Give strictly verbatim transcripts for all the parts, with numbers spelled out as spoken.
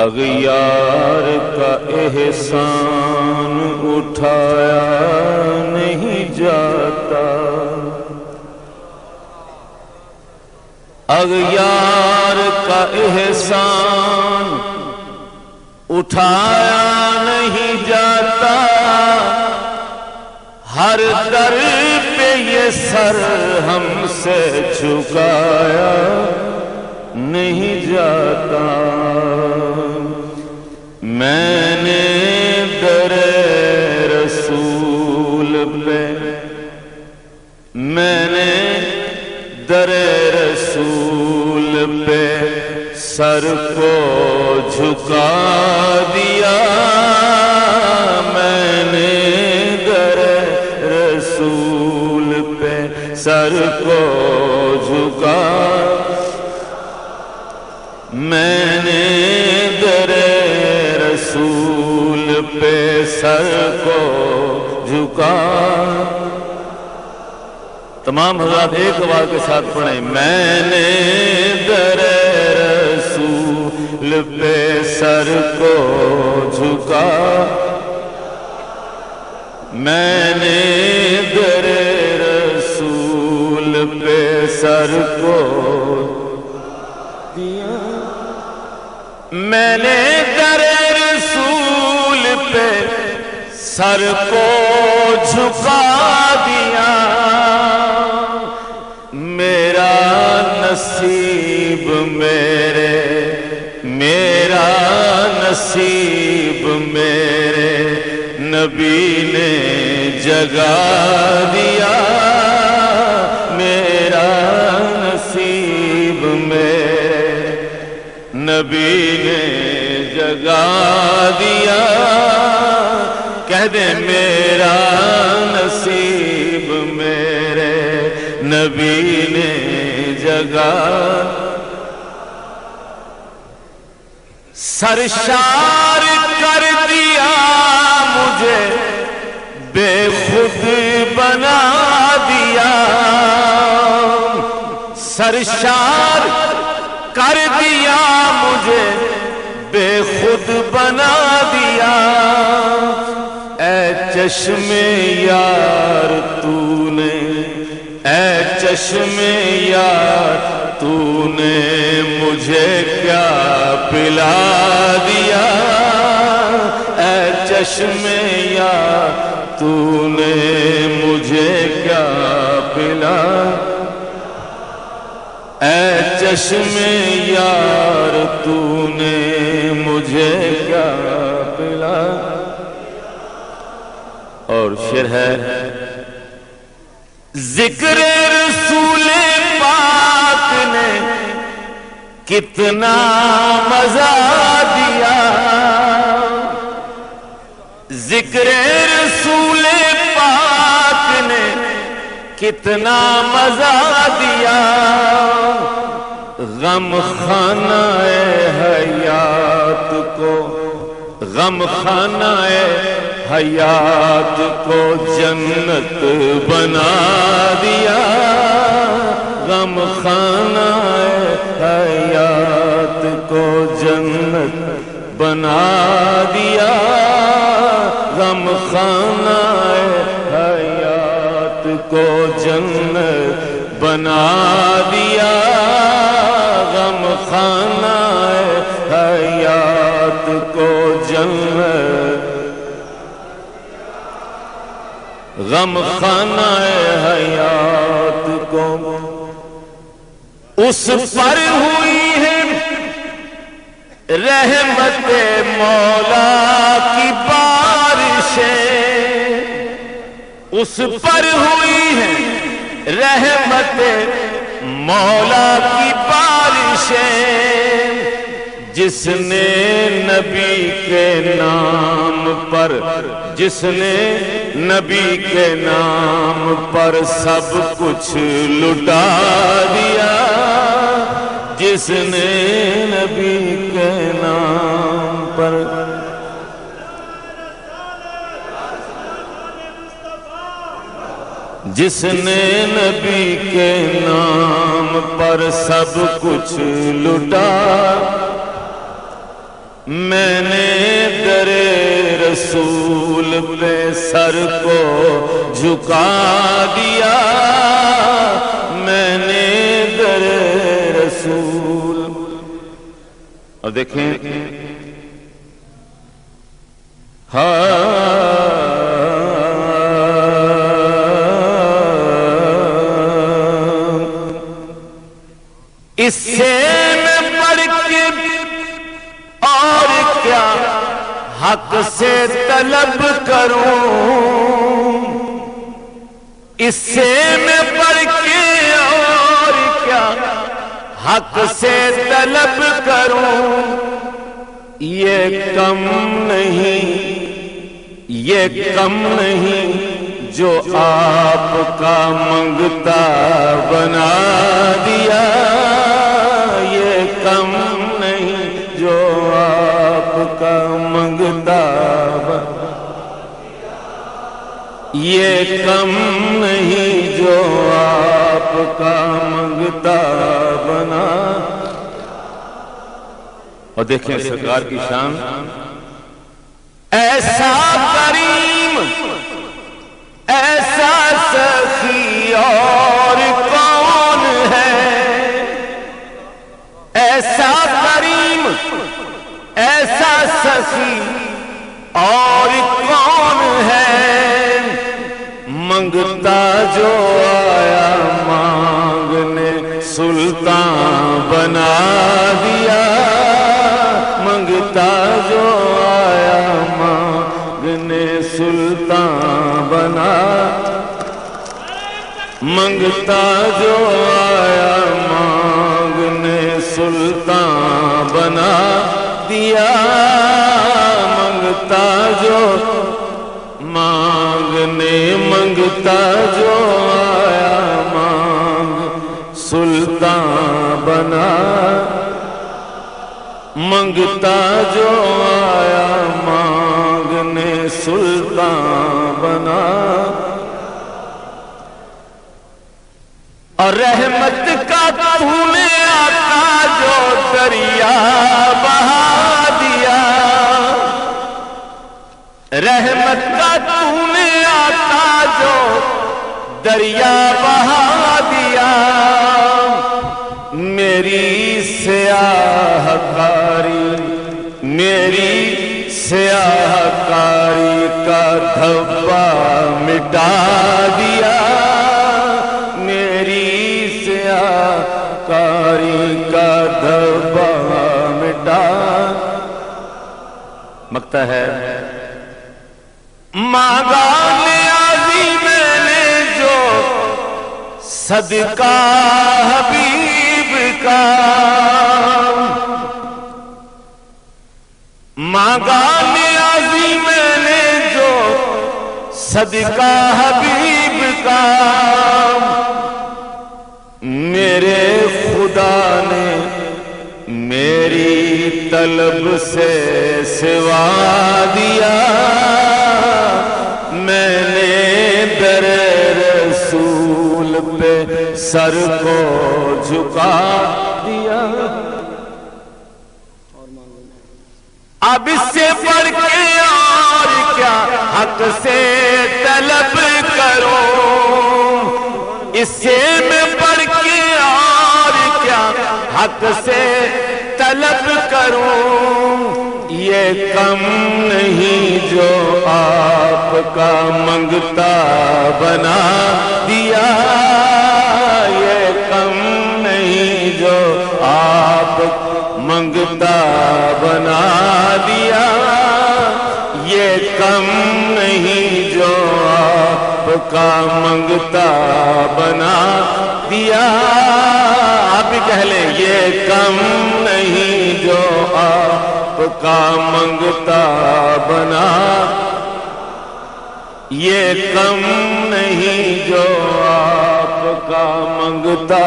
اغیار کا احسان اٹھایا نہیں جاتا، اغیار کا احسان اٹھایا نہیں جاتا، ہر در پہ یہ سر ہم سے جھکایا نہیں جاتا۔ میں نے در رسول پہ میں نے در رسول پہ سر کو جھکا دیا، میں نے در رسول پہ سر کو جھکا، میں نے در رسول پہ سر کو جھکا۔ تمام حضرات ایک آواز کے ساتھ پڑھیں، میں نے در رسول پہ سر کو جھکا، میں نے در رسول پہ سر کو دیا، میں نے در رسول پہ سر کو جھکا دیا، میرا نصیب میرے میرا نصیب میرے نبی نے جگا دیا، میرا نصیب میرے نبی نے جگا دیا۔ کہہ دے میرا نصیب میرے نبی نے جگا، سرشار کر دیا مجھے بے خود بنا دیا، سرشار کر دیا مجھے بے خود بنا دیا، اے چشم یار تو نے اے چشم یار تو نے مجھے کیا پلا دیا، اے چشم یار تو نے مجھے کیا پلا، اے چشم یار تو نے مجھے کیا پلا۔ اور شعر ہے، ذکر رسول پاک نے کتنا مزہ دیا، ذکر رسول پاک نے کتنا مزہ دیا، غم خانہ حیات کو غم خانہ حیات کو جنت بنا دیا، غم خانہ حیات کو جنت بنا دیا، غم خانہ حیات کو جنت بنا دیا، غم خانہ حیات کو جنت غم خانہ حیات کو اس پر ہوئی ہے رحمت مولا کی بارشیں، اس پر ہوئی ہے رحمت مولا کی بارشیں، جس نے نبی کے نام پر جس نے نبی کے نام پر سب کچھ لٹا دیا، جس نے نبی کے نام پر جس نے نبی کے نام پر سب کچھ لٹا، میں نے در رسول پہ سر کو جھکا دیا، میں نے در رسول. اور دیکھیں اس سے میں پڑھ کے اور کیا حق سے طلب کروں، اس سے میں پڑھ کے اور کیا حق سے طلب کروں. یہ کم نہیں، یہ کم نہیں جو آپ کا منگتا بنا دیا، یہ کم نہیں جو آپ کا منگتا بنا دیا، یہ کم نہیں جو آپ کا منگتا بنا. اور دیکھیں سرکار کی شان، ایسا کریم ایسا سخی اور کون ہے، ایسا کریم ایسا سخی اور کون ہے، منگتا جو آیا مانگنے سلطان بنا دیا، منگتا جو آیا مانگنے سلطان بنا، منگتا جو آیا مانگنے سلطان بنا دیا، منگتا جو مانگنے منگتا جو آیا مانگ سلطان بنا، منگتا جو آیا مانگنے سلطان بنا. اور رحمت کا تو نے آقا جو دریا بہا دیا، رحمت کا تو نے آقا جو دریا بہا دیا، میری سیاہ کاری میری سیاہ کاری کا دھبا مٹا دیا، میری سیاہ کاری کا دھبا مٹا. مانگتا ہے مانگا نیازی میں نے جو صدقہ حبیب کا، مانگا نیازی میں نے جو صدقہ حبیب کا، میرے خدا نے میری طلب سے سوا دیا، میں نے در رسول پہ سر کو جھکا دیا. اب اس سے بڑھ کے اور کیا حق سے طلب کروں، اس سے میں بڑھ کے اور کیا حق سے طلب کروں. یہ کم نہیں جو آپ کا منگتا بنا دیا، یہ کم نہیں جو آپ منگتا بنا دیا، یہ کم نہیں جو آپ کا منگتا بنا دیا. آپ بھی کہہ لیں یہ کم نہیں جو آپ کا منگتا بنا، یہ کم نہیں جو آپ کا منگتا.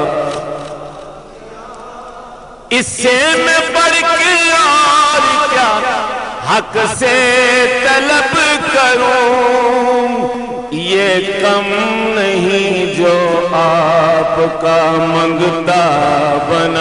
اس سے میں بڑھ کے اور کیا حق سے طلب کروں، یہ کم نہیں جو آپ کا منگتا بنا